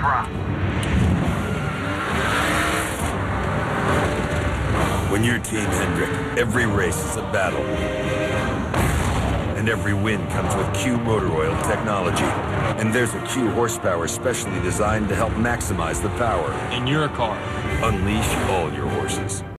drop. When you're Team Hendrick, every race is a battle. And every win comes with Q motor oil technology. And there's a Q horsepower specially designed to help maximize the power. In your car. Unleash all your horses.